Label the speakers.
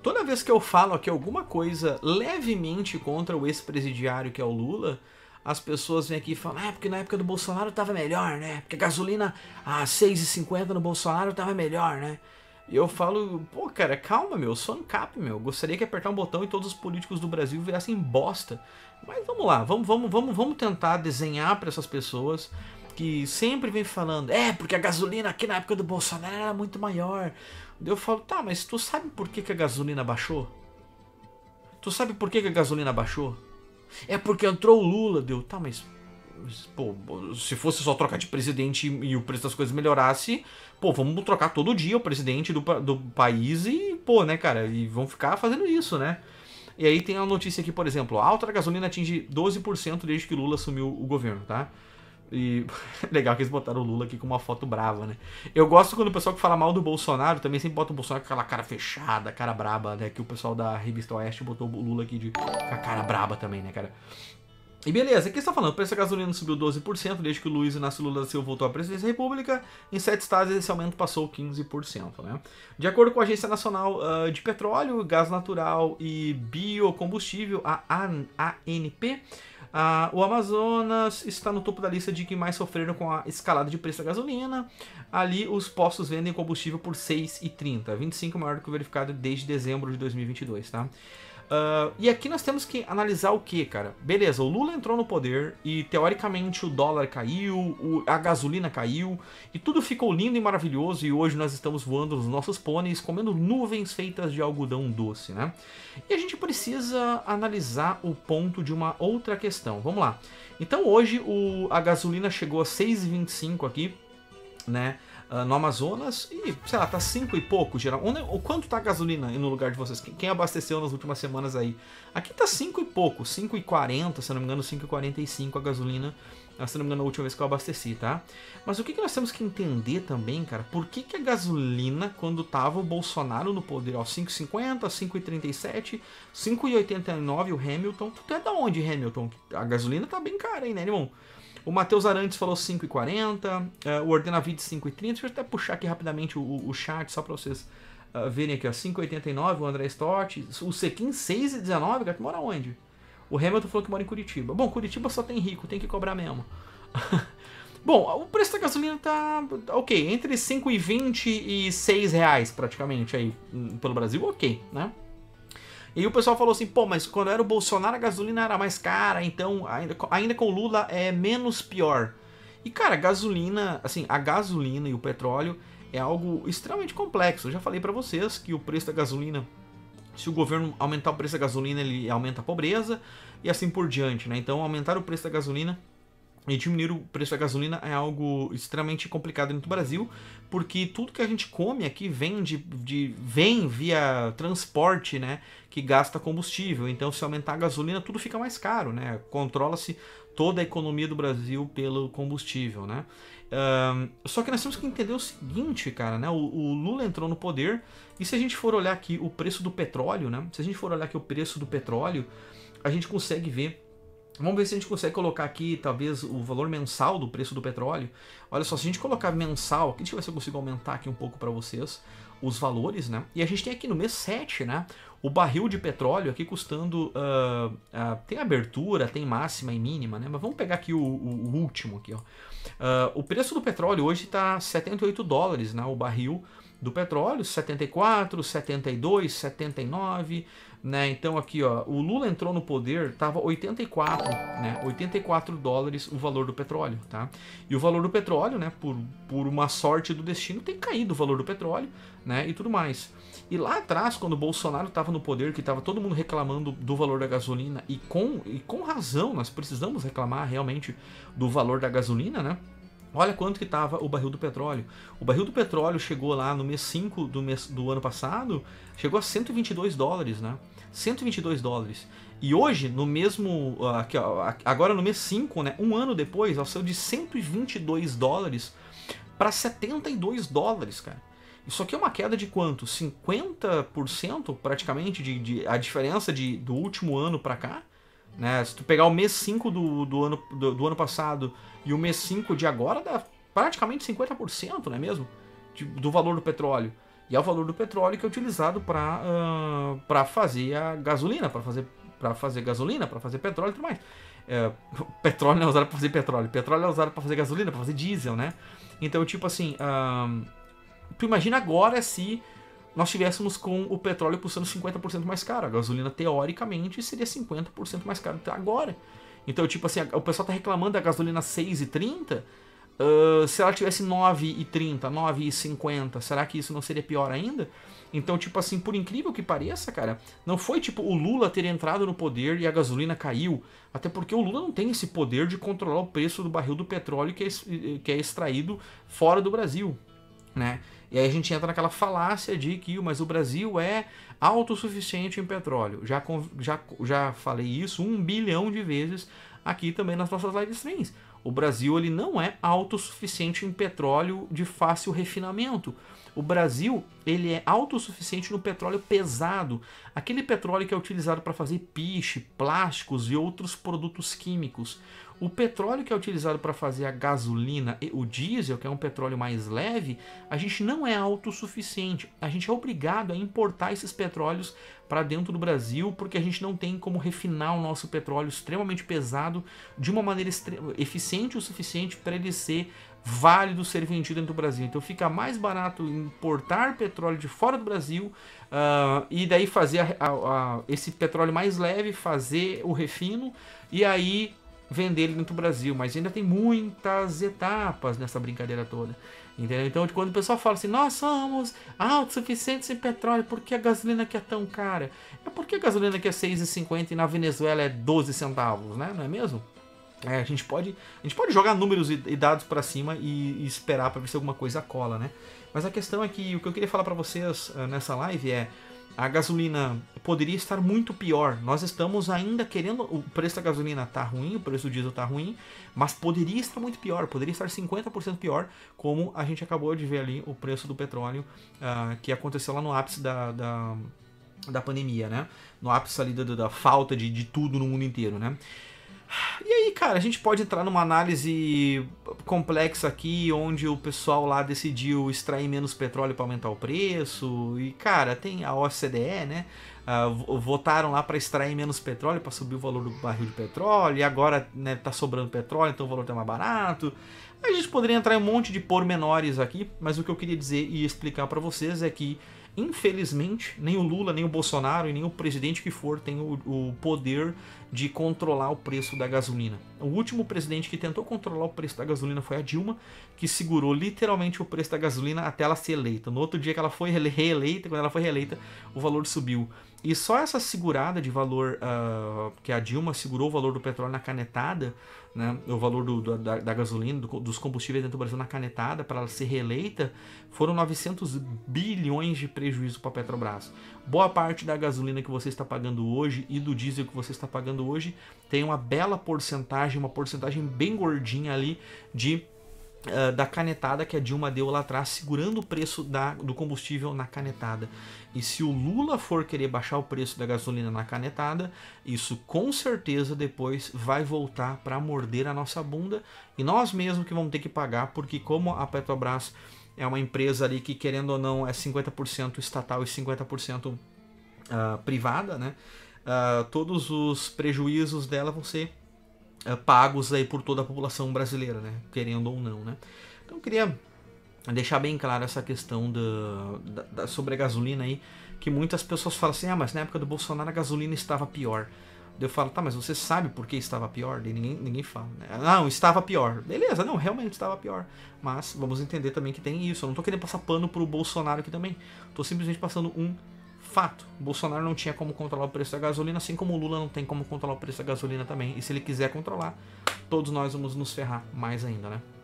Speaker 1: toda vez que eu falo aqui alguma coisa levemente contra o ex-presidiário que é o Lula, as pessoas vêm aqui e falam, porque na época do Bolsonaro tava melhor, né? Porque a gasolina a 6,50 no Bolsonaro tava melhor, né? E eu falo, pô, cara, calma, meu, sou ANCAP, meu. Gostaria que apertar um botão e todos os políticos do Brasil virassem bosta. Mas vamos lá, vamos tentar desenhar para essas pessoas que sempre vem falando, porque a gasolina aqui na época do Bolsonaro era muito maior. Eu falo, tá, mas tu sabe por que a gasolina baixou? Tu sabe por que a gasolina baixou? É porque entrou o Lula, tá, mas pô, se fosse só trocar de presidente e o preço das coisas melhorasse, pô, vamos trocar todo dia o presidente do país e, pô, né, cara, e vão ficar fazendo isso, né? E aí tem a notícia aqui, por exemplo, a alta da gasolina atinge 12% desde que Lula assumiu o governo, tá? E legal que eles botaram o Lula aqui com uma foto brava, né? Eu gosto quando o pessoal que fala mal do Bolsonaro também sempre bota o Bolsonaro com aquela cara fechada, cara braba, né? Que o pessoal da Revista Oeste botou o Lula aqui com a cara braba também, né, cara? E beleza, aqui está falando, o preço da gasolina subiu 12% desde que o Luiz Inácio Lula da Silva voltou à presidência da República. Em 7 estados esse aumento passou 15%, né? De acordo com a Agência Nacional de Petróleo, Gás Natural e Biocombustível, a ANP, o Amazonas está no topo da lista de que mais sofreram com a escalada de preço da gasolina. Ali os postos vendem combustível por R$ 6,30, 25 maior do que o verificado desde dezembro de 2022, tá? E aqui nós temos que analisar o que, cara? Beleza, o Lula entrou no poder e teoricamente o dólar caiu, a gasolina caiu e tudo ficou lindo e maravilhoso e hoje nós estamos voando nos nossos pôneis comendo nuvens feitas de algodão doce, né? E a gente precisa analisar o ponto de uma outra questão. Vamos lá. Então hoje a gasolina chegou a 6,25 aqui, né? No Amazonas e, sei lá, tá 5 e pouco geral. O quanto tá a gasolina no lugar de vocês? Quem abasteceu nas últimas semanas aí? Aqui tá 5 e pouco, 5,40, se não me engano, 5,45 a gasolina, se não me engano, a última vez que eu abasteci, tá? Mas o que nós temos que entender também, cara, por que a gasolina, quando tava o Bolsonaro no poder, ó, 5,50, 5,37, 5,89 o Hamilton, tu é da onde, Hamilton? A gasolina tá bem cara aí, né, irmão? O Matheus Arantes falou 5,40, o Ordenavide 5,30. Deixa eu até puxar aqui rapidamente o chat, só para vocês verem aqui, ó, 5,89, o André Stott, o Sequin 6,19, cara, tu mora onde? O Hamilton falou que mora em Curitiba. Bom, Curitiba só tem rico, tem que cobrar mesmo. Bom, o preço da gasolina tá ok, entre 5,20 e 6 reais praticamente aí pelo Brasil, ok, né? E aí o pessoal falou assim, pô, mas quando era o Bolsonaro a gasolina era mais cara, então ainda com o Lula é menos pior. E cara, a gasolina e o petróleo é algo extremamente complexo. Eu já falei pra vocês que o preço da gasolina, se o governo aumentar o preço da gasolina, ele aumenta a pobreza e assim por diante, né? Então aumentar o preço da gasolina e diminuir o preço da gasolina é algo extremamente complicado dentro do Brasil, porque tudo que a gente come aqui vem vem via transporte, né, que gasta combustível. Então, se aumentar a gasolina, tudo fica mais caro, né? Controla-se toda a economia do Brasil pelo combustível, né? Só que nós temos que entender o seguinte, cara, né? O Lula entrou no poder e se a gente for olhar aqui o preço do petróleo, né? Se a gente for olhar aqui o preço do petróleo, a gente consegue ver. Vamos ver se a gente consegue colocar aqui, talvez, o valor mensal do preço do petróleo. Olha só, se a gente colocar mensal, aqui, deixa eu ver se eu consigo aumentar aqui um pouco para vocês os valores, né? E a gente tem aqui no mês 7, né? O barril de petróleo aqui custando... tem abertura, tem máxima e mínima, né? Mas vamos pegar aqui o último aqui, ó. O preço do petróleo hoje está 78 dólares, né? O barril do petróleo, 74, 72, 79... Né? Então aqui, ó, o Lula entrou no poder, tava 84, né? 84 dólares o valor do petróleo, tá? E o valor do petróleo, né, por uma sorte do destino, tem caído o valor do petróleo, né, e tudo mais. E lá atrás, quando o Bolsonaro estava no poder, que estava todo mundo reclamando do valor da gasolina, e com razão, nós precisamos reclamar realmente do valor da gasolina, né? Olha quanto que estava o barril do petróleo. O barril do petróleo chegou lá no mês 5 do ano passado, chegou a 122 dólares, né? 122 dólares. E hoje, no mesmo... Aqui, ó, agora no mês 5, né? Um ano depois, ela saiu de 122 dólares para 72 dólares, cara. Isso aqui é uma queda de quanto? 50% praticamente a diferença do último ano para cá? Né? Se tu pegar o mês 5 do ano passado e o mês 5 de agora, dá praticamente 50%, não é mesmo? Do valor do petróleo. E é o valor do petróleo que é utilizado para fazer a gasolina, para fazer gasolina, para fazer petróleo e tudo mais. Petróleo não é usado para fazer petróleo é usado para fazer gasolina, para fazer diesel, né? Então, tipo assim, tu imagina agora se nós tivéssemos com o petróleo custando 50% mais caro. A gasolina, teoricamente, seria 50% mais caro agora. Então, tipo assim, o pessoal tá reclamando da gasolina 6,30. Se ela tivesse 9,30, 9,50, será que isso não seria pior ainda? Então, tipo assim, por incrível que pareça, cara, não foi tipo o Lula ter entrado no poder e a gasolina caiu. Até porque o Lula não tem esse poder de controlar o preço do barril do petróleo que é extraído fora do Brasil, né? E aí a gente entra naquela falácia de que mas o Brasil é autossuficiente em petróleo. Já falei isso 1 bilhão de vezes aqui também nas nossas live streams. O Brasil ele não é autossuficiente em petróleo de fácil refinamento. O Brasil ele é autossuficiente no petróleo pesado, aquele petróleo que é utilizado para fazer piche, plásticos e outros produtos químicos. O petróleo que é utilizado para fazer a gasolina e o diesel, que é um petróleo mais leve, a gente não é autossuficiente. A gente é obrigado a importar esses petróleos para dentro do Brasil, porque a gente não tem como refinar o nosso petróleo extremamente pesado de uma maneira eficiente o suficiente para ele ser válido ser vendido dentro do Brasil. Então fica mais barato importar petróleo de fora do Brasil e daí fazer esse petróleo mais leve, fazer o refino e aí vender ele dentro do Brasil. Mas ainda tem muitas etapas nessa brincadeira toda. Entendeu? Então quando o pessoal fala assim, nós somos autossuficientes em petróleo, por que a gasolina aqui é tão cara? É porque a gasolina aqui é 6,50 e na Venezuela é 12 centavos, né? Não é mesmo? A gente pode jogar números e dados para cima e esperar para ver se alguma coisa cola, né? Mas a questão é que o que eu queria falar para vocês nessa live é a gasolina poderia estar muito pior. Nós estamos ainda querendo... O preço da gasolina tá ruim, o preço do diesel tá ruim, mas poderia estar muito pior, poderia estar 50% pior, como a gente acabou de ver ali o preço do petróleo que aconteceu lá no ápice da pandemia, né? No ápice ali da falta de tudo no mundo inteiro, né? E aí, cara, a gente pode entrar numa análise complexa aqui, onde o pessoal lá decidiu extrair menos petróleo para aumentar o preço. E, cara, tem a OCDE, né? Votaram lá para extrair menos petróleo, para subir o valor do barril de petróleo. E agora, né, tá sobrando petróleo, então o valor tá mais barato. A gente poderia entrar em um monte de pormenores aqui, mas o que eu queria dizer e explicar para vocês é que, infelizmente, nem o Lula, nem o Bolsonaro e nem o presidente que for tem o poder de controlar o preço da gasolina. O último presidente que tentou controlar o preço da gasolina foi a Dilma, que segurou literalmente o preço da gasolina até ela ser eleita. No outro dia que ela foi reeleita, quando ela foi reeleita, o valor subiu. E só essa segurada de valor, que a Dilma segurou o valor do petróleo na canetada, né, o valor da gasolina, dos combustíveis dentro do Brasil na canetada, para ela ser reeleita, foram 900 bilhões de prejuízo para a Petrobras. Boa parte da gasolina que você está pagando hoje e do diesel que você está pagando hoje tem uma bela porcentagem, uma porcentagem bem gordinha ali da canetada que a Dilma deu lá atrás, segurando o preço do combustível na canetada. E se o Lula for querer baixar o preço da gasolina na canetada, isso com certeza depois vai voltar para morder a nossa bunda e nós mesmos que vamos ter que pagar, porque como a Petrobras é uma empresa ali que, querendo ou não, é 50% estatal e 50% privada, né? Todos os prejuízos dela vão ser pagos aí por toda a população brasileira, né? Querendo ou não, né? Então eu queria deixar bem claro essa questão sobre a gasolina aí, que muitas pessoas falam assim, mas na época do Bolsonaro a gasolina estava pior. Eu falo, tá, mas você sabe por que estava pior? Daí ninguém fala, né? Não, estava pior. Beleza, não, realmente estava pior. Mas vamos entender também que tem isso. Eu não tô querendo passar pano pro Bolsonaro aqui também. Tô simplesmente passando um fato. O Bolsonaro não tinha como controlar o preço da gasolina, assim como o Lula não tem como controlar o preço da gasolina também. E se ele quiser controlar, todos nós vamos nos ferrar mais ainda, né?